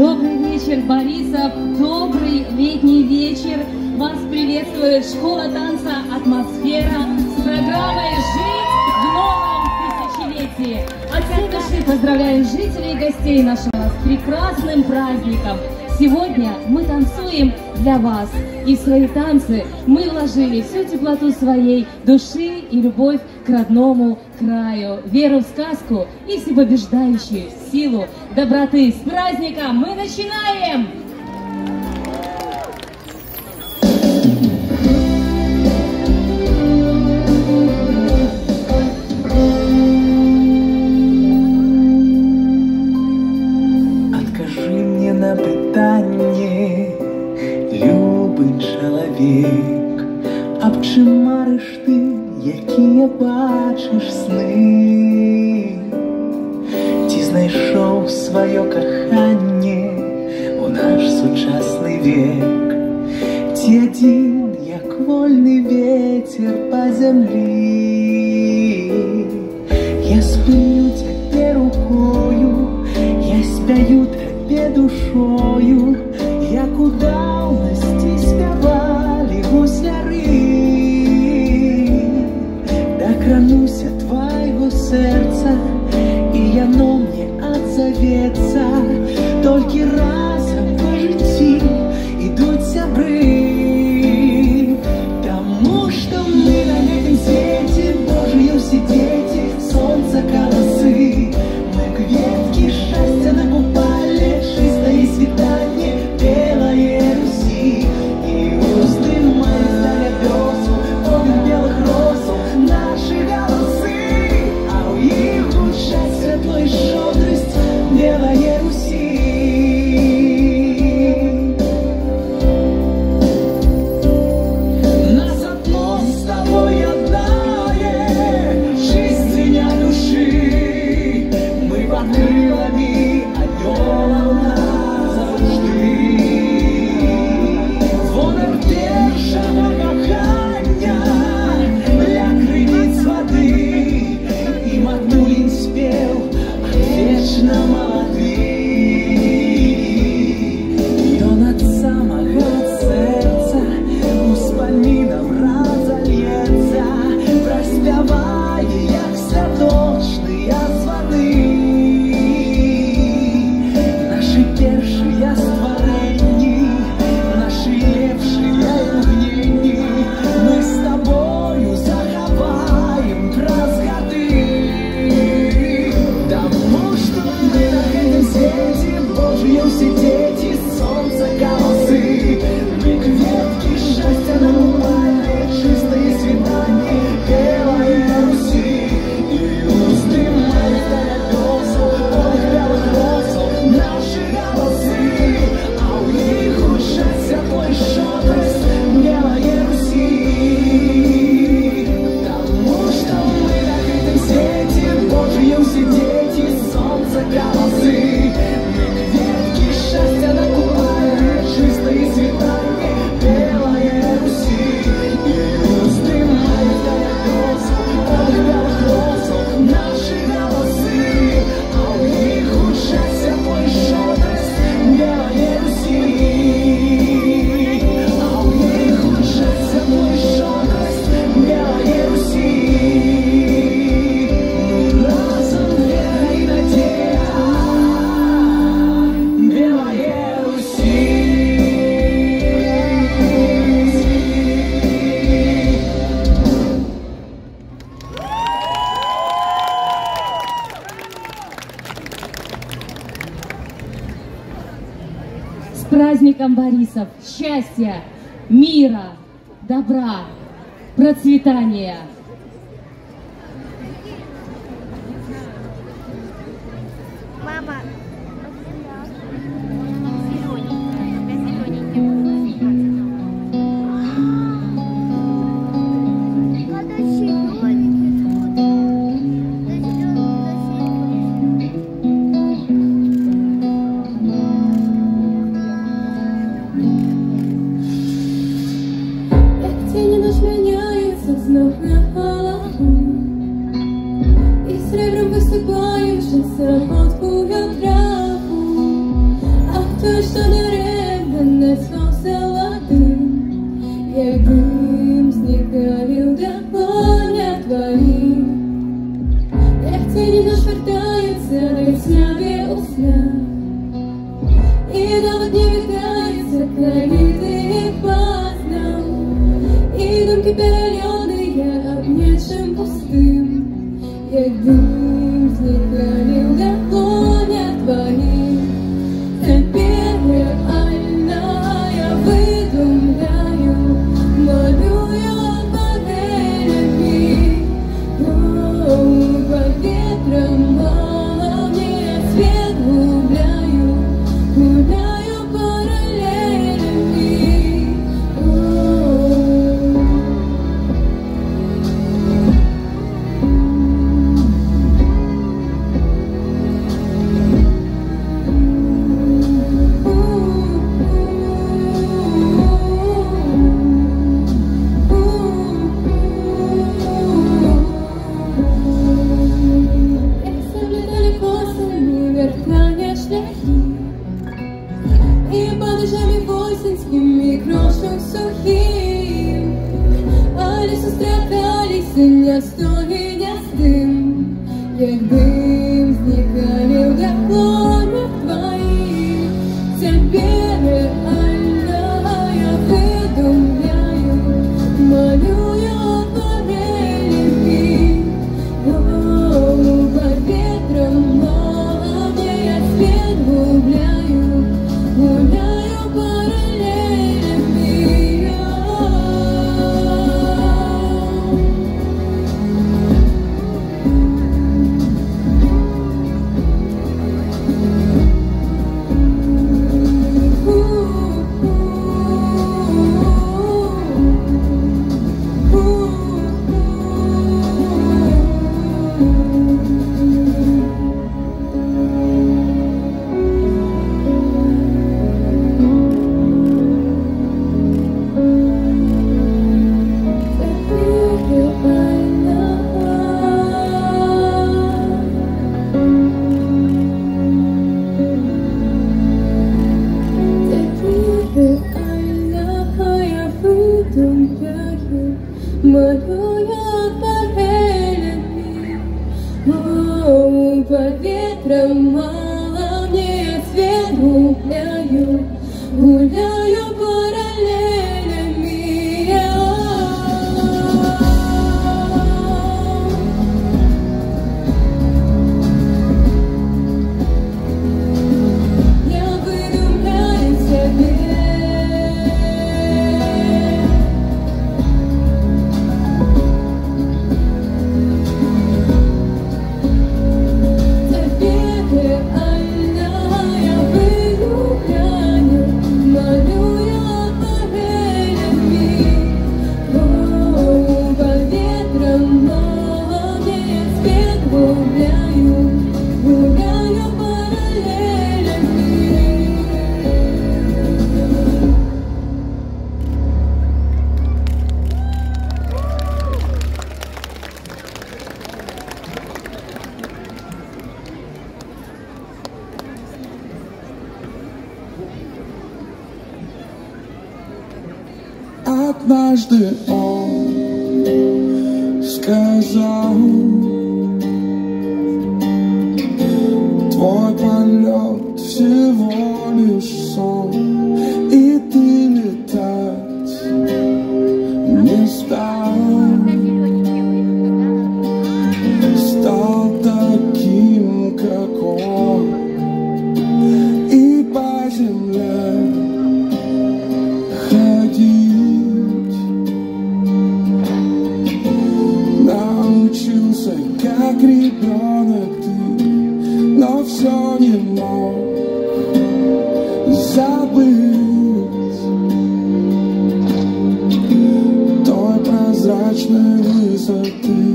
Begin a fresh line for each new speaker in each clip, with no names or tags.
Добрый вечер, Борисов, добрый летний вечер. Вас приветствует школа танца «Атмосфера» с программой «Жить в новом тысячелетии». От всей души поздравляем жителей и гостей нашего с прекрасным праздником. Сегодня мы танцуем для вас, и в свои танцы мы вложили всю теплоту своей души и любовь к родному краю, веру в сказку и всепобеждающую силу доброты. С праздником мы начинаем!
Откажи мне на питання, любий чоловік, а чи мариш ти, які я бачиш сни? Ті знайшов своє кохання у наш сучасний вік, ті один, як вольний ветер по землі. Я спиню тебе рукою, я спяю тебе душою, як у давності співали гусляри. Докрануся твоего сердца, и оно мне отзовется. Только разом по житті идут сябры, тому что мы на этом свете Божьем все дети, солнца колосы. Мы кветки счастья накупали, чистое свидание белой Руси. И уздымая лебесу, полных белых роз наши голосы, а у их участь светло и щедрость белой Руси. Нас одно с тобой одное, жизнь звеня души. Мы под крылами орела завжди. Звоном першого кохання для криниць води, і матулін спів вечно молодий. І он от самого серця успомином разольється, проспіває, як святочні звони. Наши першие створения, наши лепшие угнения, мы с тобою заховаем разгады. Потому что мы на этом свете Божьем все дети, солнца голосы. Мы кветки счастья накупали, чистые свидания белой Руси. И уздымали лебесу, полных белых роз наши голосы, а у них участь светло и щедрость белой Руси. Потому что мы на этом свете Божьем все дети, солнца голосы. Мы кветки счастья накупали, чистые свидания белой Руси. И уздымали лебесу, полных белых роз наши голосы, а у них участь светло и щедрость белой Руси. А у них участь светло и щедрость белой Руси. Мы разом вера и надежда белой Руси.
С праздником, Борисов! Счастья, мира, добра, процветания!
Мама.
Тени наш меняется, знак на Тени наш вертаются, рыцаря усна. И довод не витается, ковиды поздно. И думки переленные, обнявшим пустым. Як дым зникали в ладонях твоих. Теперь реально я выдумляю, молю я под элями. Под ветром мало мне свет губляю, гуляю параллелями. И падежами восеньскими крошек сухих, а лісу стратались, не стоги, не стим, як дим зникали в ладонях твоих. Теперь реально я выдумляю, молю я под элями. Под ветром мало мне я свет губляю, гуляю параллелями. Молю я параллелями. Под ветром мало мне свет гуляю, гуляю параллелями. Я выдумляю себе.
Однажды он сказал: твой полет всего лишь сон, и ты летать не стал. Стал таким, как он, и по земле научился, как ребенок ты, но все не мог забыть той прозрачной высоты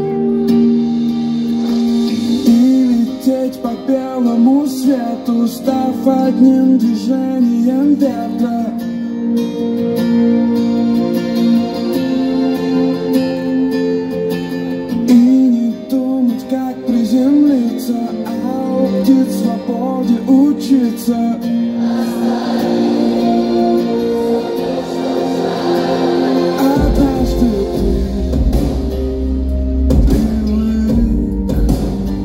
и лететь по белому свету, став одним движением ветра. А у птиц свободе учиться. Однажды ты привык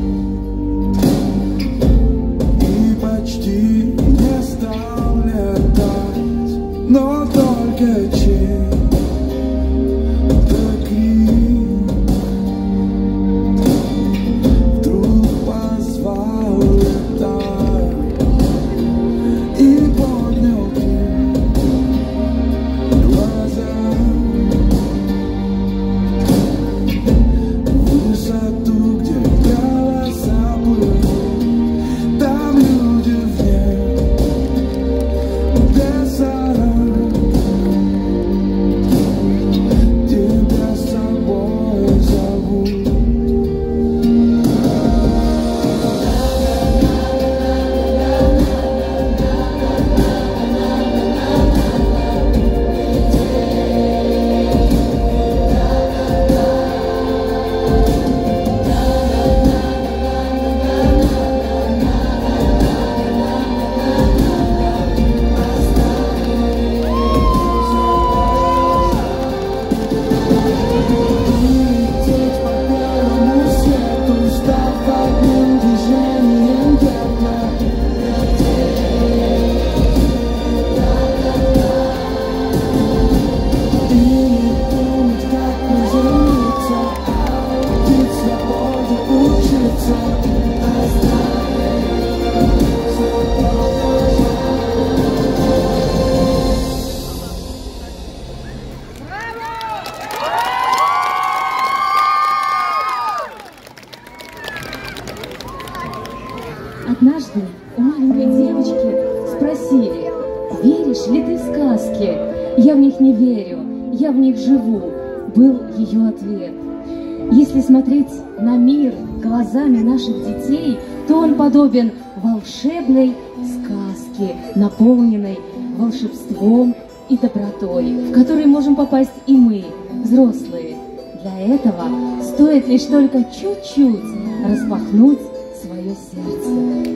Однажды у маленькой девочки спросили: веришь ли ты в сказки? Я в них не верю, я в них живу, был ее ответ. Если смотреть на мир глазами наших детей, то он подобен волшебной сказке, наполненной волшебством и добротой, в которой можем попасть и мы, взрослые. Для этого стоит лишь только чуть-чуть распахнуть свое сердце.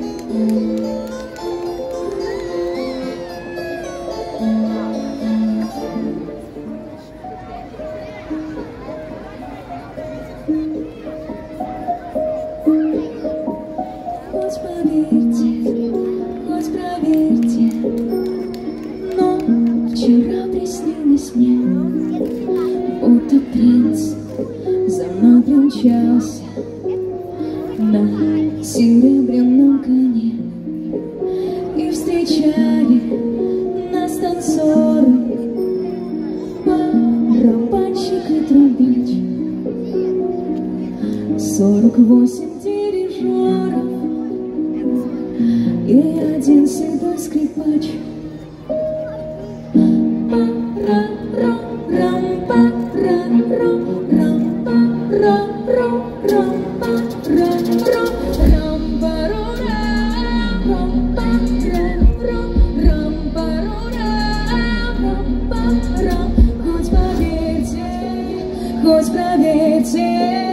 Хоть поверьте, хоть проверьте, но вчера приснилось мне, будто принц за мной примчался на серебряном коне, и встречали нас танцоры, барабанщик и трубач, 48 дирижеров и один седой скрипач. Хоть проверьте,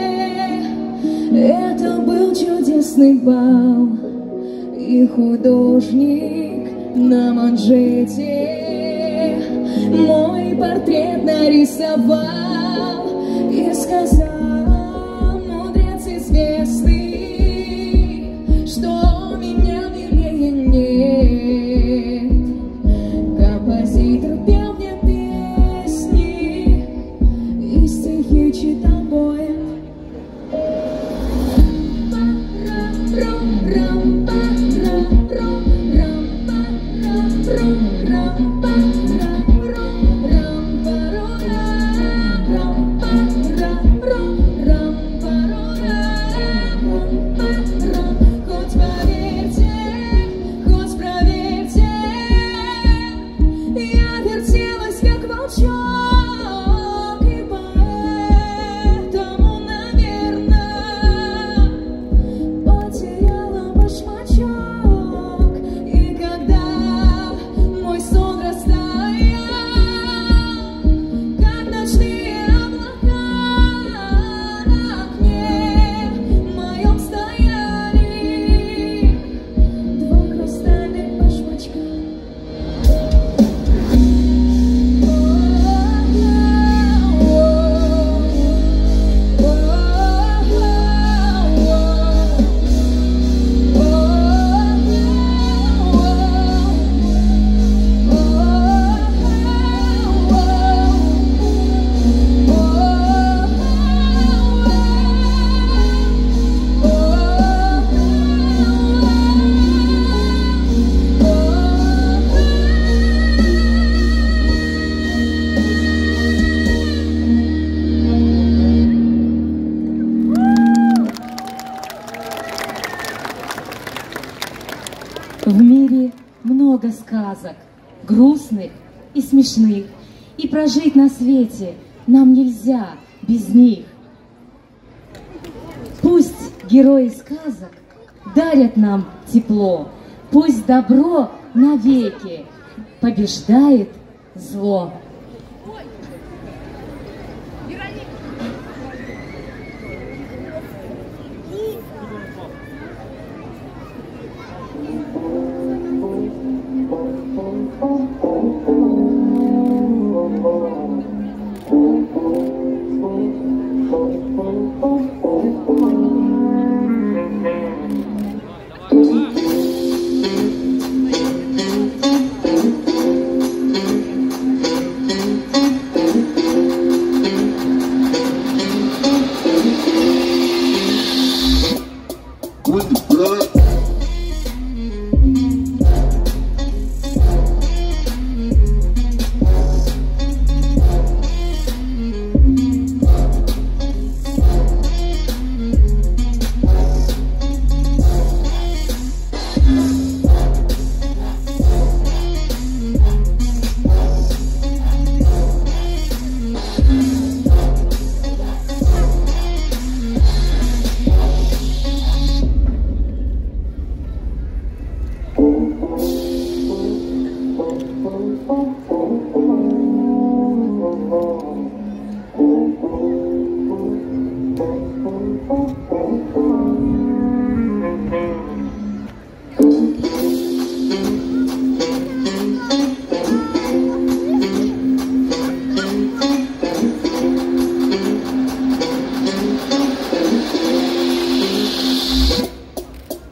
это был чудесный бал, и художник на манжете мой портрет нарисовал и сказал, мудрец известный, что меня милее нет. Композитор пел мне песни и стихи читал поэт. Хоть поверьте, хоть проверьте, я вертелась как волчок, и поэтому, наверное, потеряла башмачок. И когда мой сон растаял, как ночные облака, на окне моем стояли два хрустальных башмачка.
В мире много сказок, грустных и смешных, и прожить на свете нам нельзя без них. Пусть герои сказок дарят нам тепло, пусть добро навеки побеждает зло.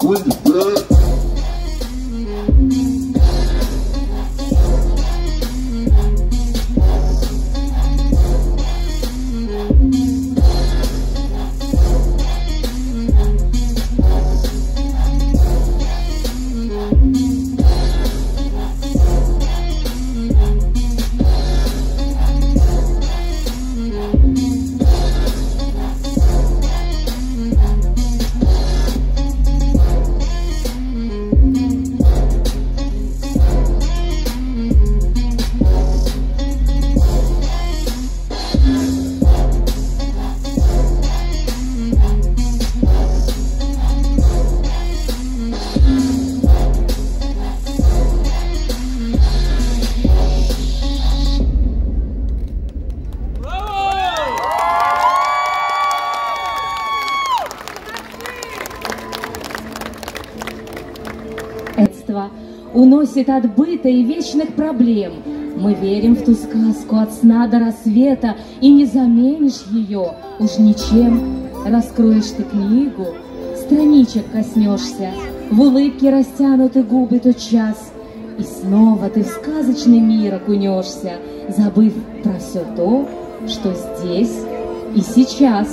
Уносит от быта и вечных проблем. Мы верим в ту сказку от сна до рассвета, и не заменишь ее уж ничем. Раскроешь ты книгу, страничек коснешься, в улыбке растянуты губы тот час, и снова ты в сказочный мир окунешься, забыв про все то, что здесь и сейчас.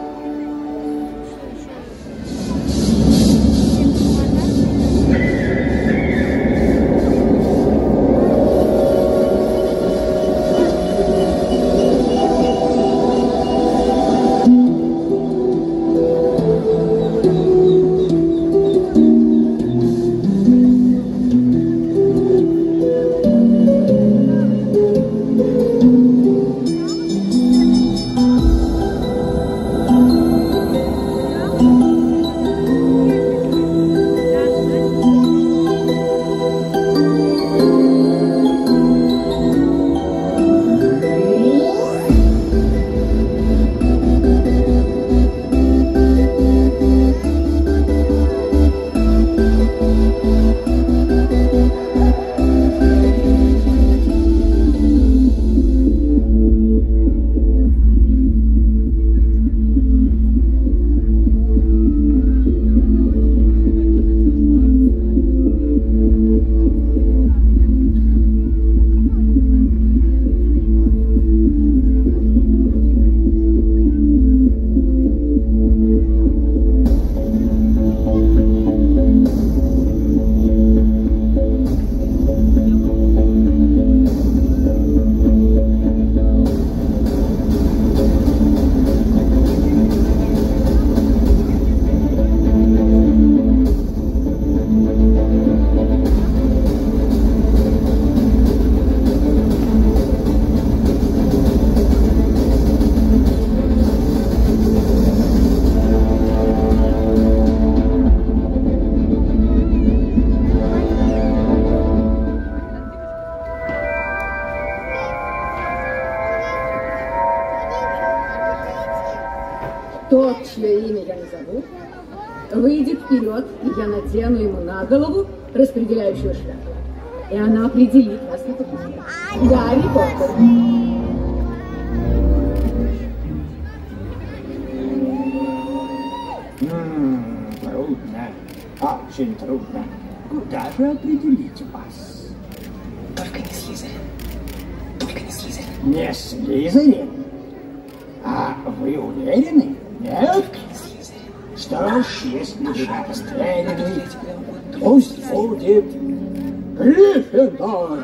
Тот, чье имя я назову, выйдет вперед, и я надену ему на голову распределяющую шляпу. И она определит вас на тупике. Гарри Поттер.
Трудно, очень трудно. Куда же определить вас?
Только не Слизерин. Только не Слизерин.
Не Слизерин? А вы уверены? Нет? Что ж, если вы настроены, пусть будет Гриффиндор.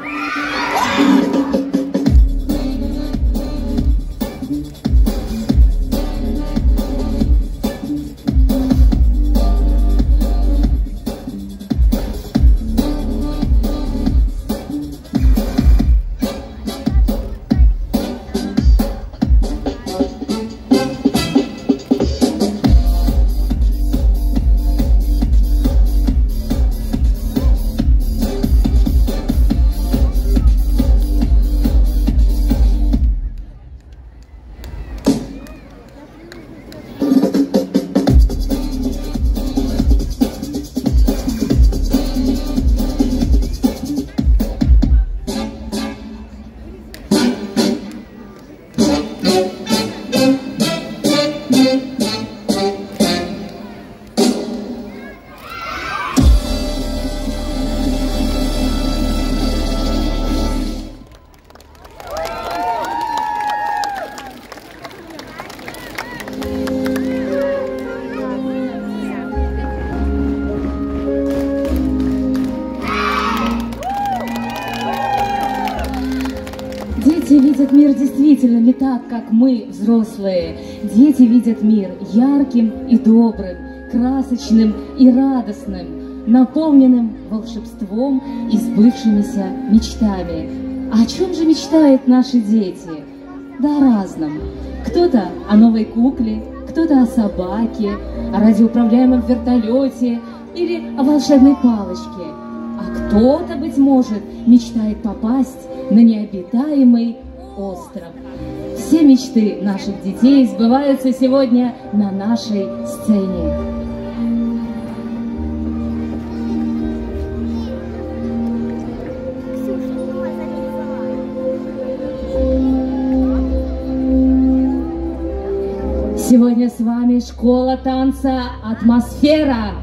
действительно не так, как мы, взрослые. Дети видят мир ярким и добрым, красочным и радостным, наполненным волшебством и сбывшимися мечтами. А о чем же мечтают наши дети? Да о разном. Кто-то о новой кукле, кто-то о собаке, о радиоуправляемом вертолете или о волшебной палочке. А кто-то, быть может, мечтает попасть на необитаемый остров. Все мечты наших детей сбываются сегодня на нашей сцене. Сегодня с вами школа танца «Атмосфера».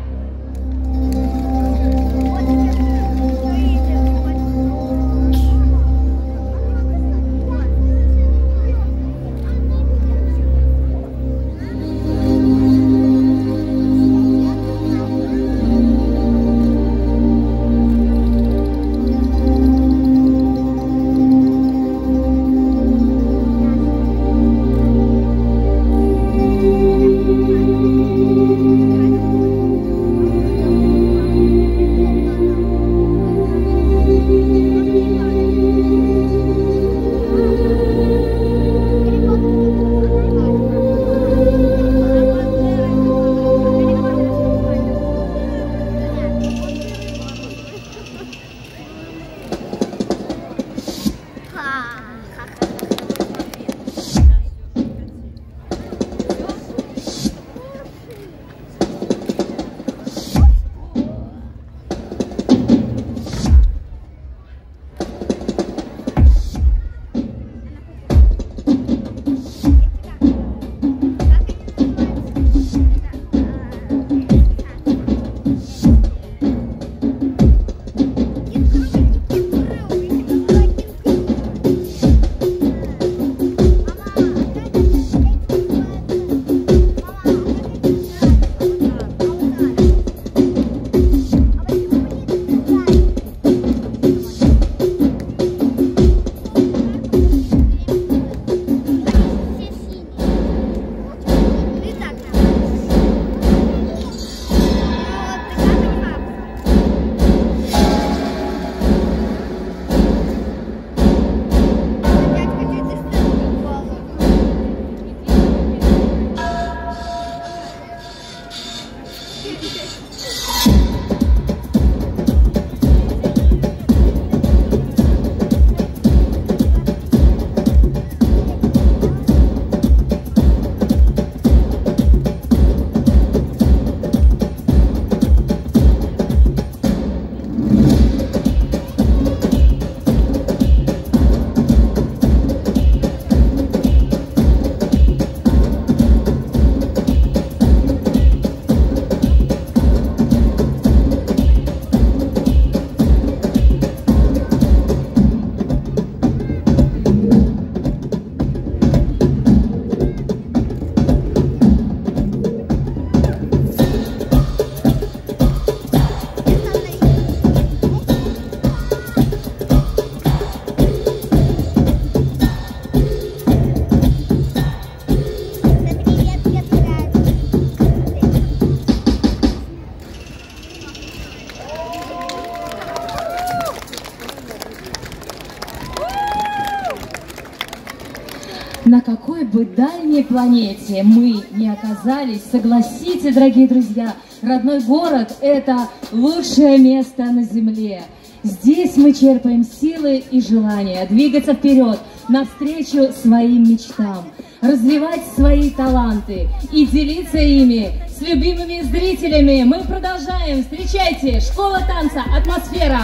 На какой бы дальней планете мы не оказались, согласитесь, дорогие друзья, родной город – это лучшее место на земле. Здесь мы черпаем силы и желания двигаться вперед, навстречу своим мечтам, развивать свои таланты и делиться ими с любимыми зрителями. Мы продолжаем. Встречайте, школа танца «Атмосфера».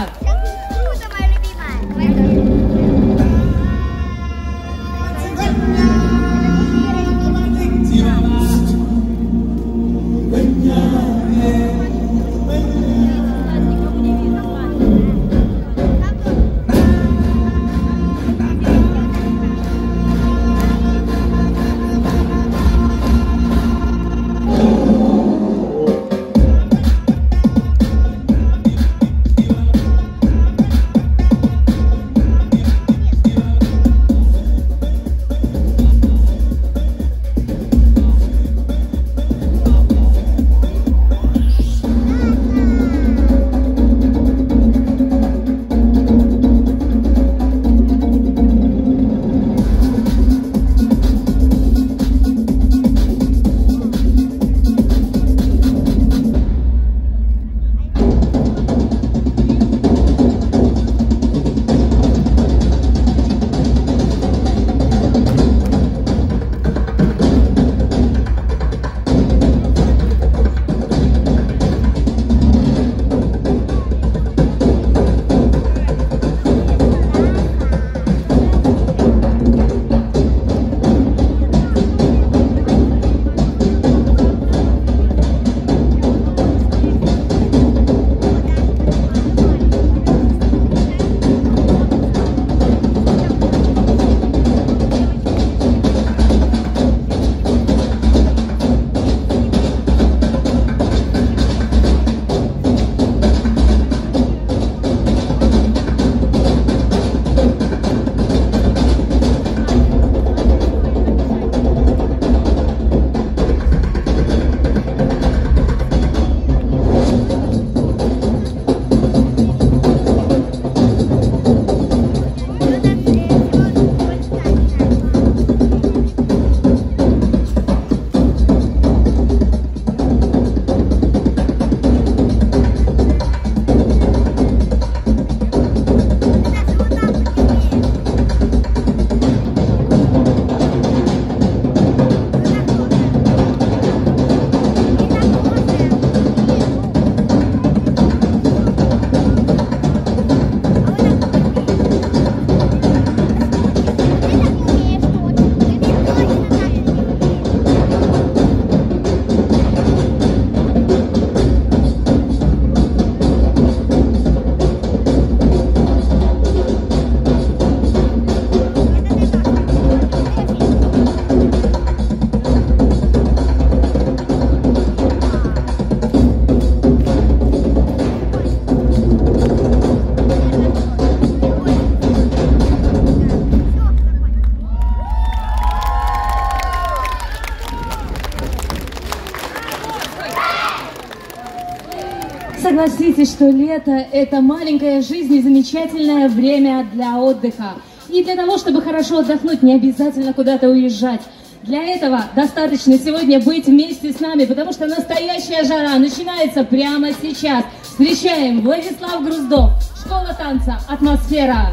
Согласитесь, что лето – это маленькая жизнь и замечательное время для отдыха. И для того, чтобы хорошо отдохнуть, не обязательно куда-то уезжать. Для этого достаточно сегодня быть вместе с нами, потому что настоящая жара начинается прямо сейчас. Встречаем Владислав Груздов, школа танца «Атмосфера».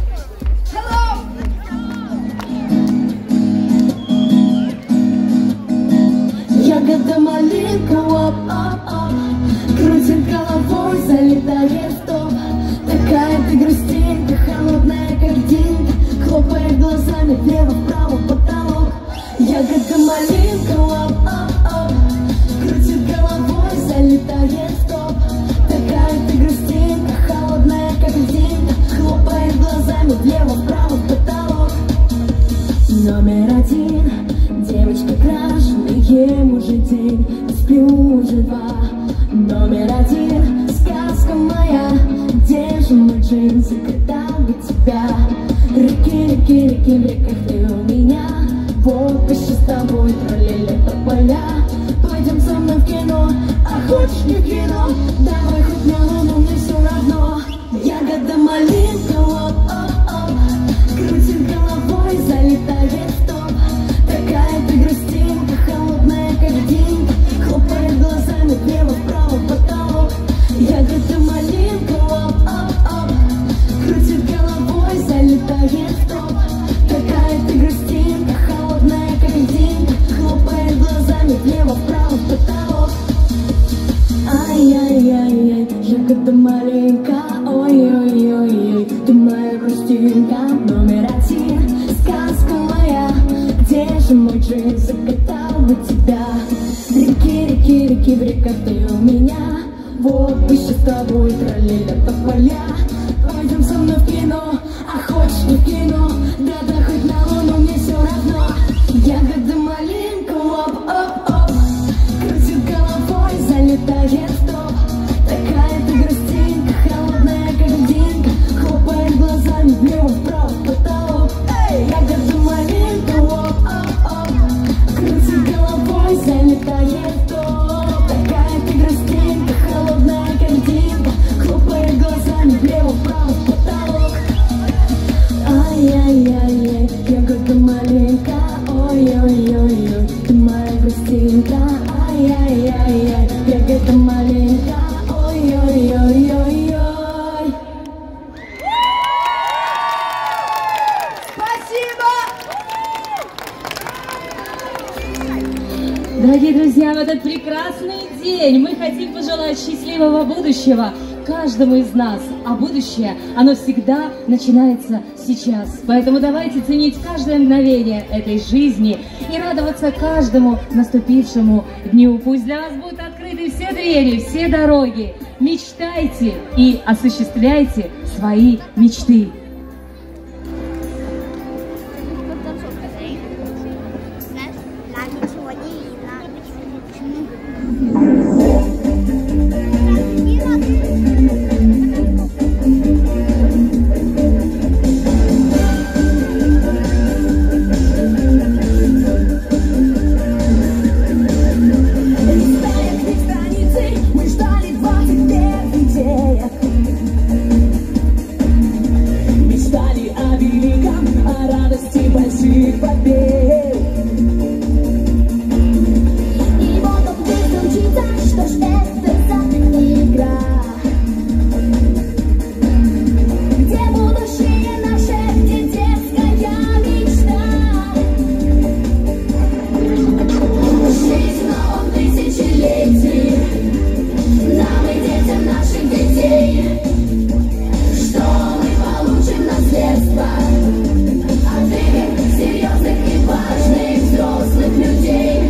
Ягода малинка, оп-оп-оп, крутит головой, залетает в топ. Такая ты грустинка, холодная картинка, хлопает глазами влево-вправо потолок. Ягода малинка, оп-оп-оп, крутит головой, залетает в топ. Такая ты грустинка, холодная картинка, хлопает глазами влево-вправо потолок. Номер один, девочка краш, ем уже день, сплю уже два. Номер один, сказка моя, где же мой джинсы, когда бы тебя? Реки, реки, реки, в реках ты у меня. Вот еще с тобой троллили тополя. Пойдем со мной в кино, а хочешь не в кино? Давай хоть на луну, мне все равно. Ягода малинка, оп-оп-оп, крутит головой, залетает в топ. Такая ты грустинка, холодная картинка, хлопает глазами влево-вправо потолок. Ягода малинка, оп-оп-оп, крутит головой, залетает в топ. Такая ты грустинка, холодная картинка, хлопает глазами влево-вправо потолок. Ай-яй-яй-яй, ягода маленькая, ой-ой-ой-ой, ты моя грустинка. Номер один, сказка моя, где же мой джинс, закатал бы тебя? Реки, реки, реки, в реках ты у меня. Вот бы еще с тобой троллили тополя. Пойдем со мной в кино, а хочешь не в кино? Да-да, хоть на луну, мне все равно. Ягода малинка, оп-оп-оп, крутит головой, залетает в топ. Такая ты грустинка, холодная картинка, хлопает глазами влево-вправо потолок. Ягода малинка, оп-оп-оп, крутит головой, залетает в топ. Такая ты грустинка, холодная картинка, хлопает глазами влево-вправо потолок. Ай-яй-яй-яй, ягода маленька, ой-ой-ой-ой, ты моя грустинка. Ай-яй-яй-яй, ягода маленька, ой-ой-ой-ой-ой.
Дорогие друзья, в этот прекрасный день мы хотим пожелать счастливого будущего каждому из нас. А будущее, оно всегда начинается сейчас. Поэтому давайте ценить каждое мгновение этой жизни и радоваться каждому наступившему дню. Пусть для вас будут открыты все двери, все дороги. Мечтайте и осуществляйте свои мечты.
Ничего не видно.
Мы ждали 21 день. Мечтали о великом, о радости больших побед. И вот он выключится, что ж это за игра, где будущее наше, где детская мечта. Жизнь в новом тысячелетии, нам и детям наших детей. Что мы получим наследство от игр серьезных и важных взрослых людей?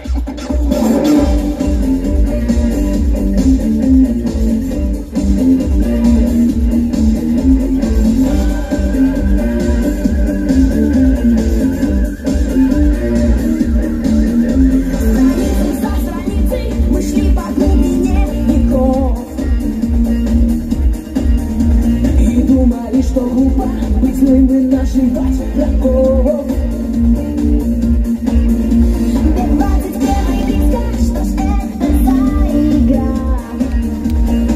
Страницей за страницей мы шли по глубине веков и думали, что глупо быть злым и наживать врагов. Ведь 21 близко, что ж это за игра,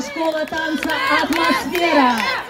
школа танца «Атмосфера».